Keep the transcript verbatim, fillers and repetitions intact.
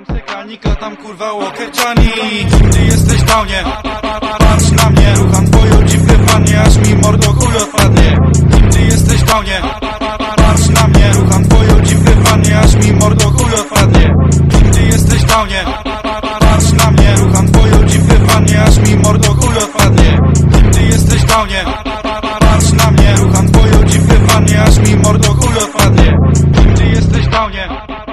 tam sekanika, tam kurwa łokerczani. Ty jesteś downie, patrz na mnie. Rucham twoją dziwkę panie, aż mi mordo chuj odpadnie. Ty jesteś downie, patrz na mnie. Rucham twoją dziwkę panie, aż mi mordo chuj odpadnie. Ty jesteś downie, patrz na mnie. Rucham twoją dziwkę panie, aż mi mordo chuj odpadnie. Ty jesteś downie, patrz na mnie. Rucham twoją dziwkę panie, aż mi mordo chuj odpadnie. Ty jesteś downie.